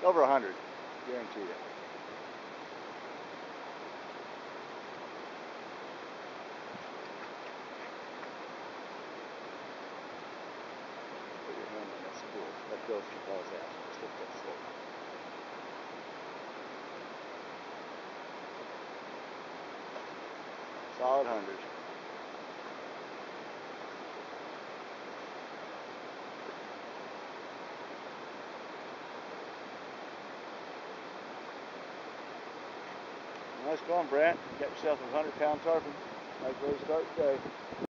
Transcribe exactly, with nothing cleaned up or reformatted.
over a hundred, guarantee you. Put your hand on that spool. Let go if your ball's out. Just lift that slope. Solid hundred. Nice going, Brandt. You got yourself a hundred pound tarpon. Nice way to start the day.